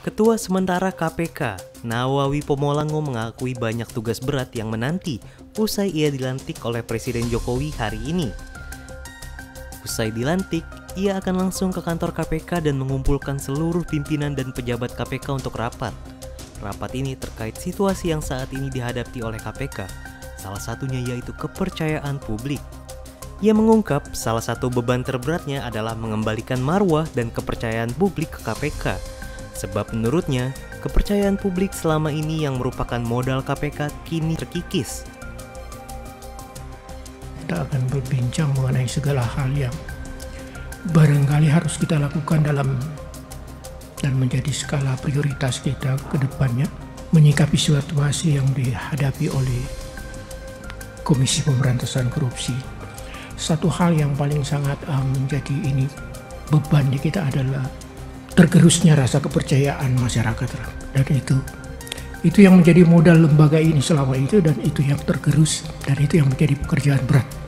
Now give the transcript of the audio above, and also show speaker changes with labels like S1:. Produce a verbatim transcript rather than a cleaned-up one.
S1: Ketua Sementara K P K, Nawawi Pomolango mengakui banyak tugas berat yang menanti usai ia dilantik oleh Presiden Jokowi hari ini. Usai dilantik, ia akan langsung ke kantor K P K dan mengumpulkan seluruh pimpinan dan pejabat K P K untuk rapat. Rapat ini terkait situasi yang saat ini dihadapi oleh K P K, salah satunya yaitu kepercayaan publik. Ia mengungkap salah satu beban terberatnya adalah mengembalikan marwah dan kepercayaan publik ke K P K. Sebab menurutnya, kepercayaan publik selama ini yang merupakan modal K P K kini terkikis.
S2: Kita akan berbincang mengenai segala hal yang barangkali harus kita lakukan dalam dan menjadi skala prioritas kita ke depannya, menyikapi situasi yang dihadapi oleh Komisi Pemberantasan Korupsi. Satu hal yang paling sangat um, menjadi ini beban di kita adalah tergerusnya rasa kepercayaan masyarakat, dan itu itu yang menjadi modal lembaga ini selama itu, dan itu yang tergerus, dan itu yang menjadi pekerjaan berat.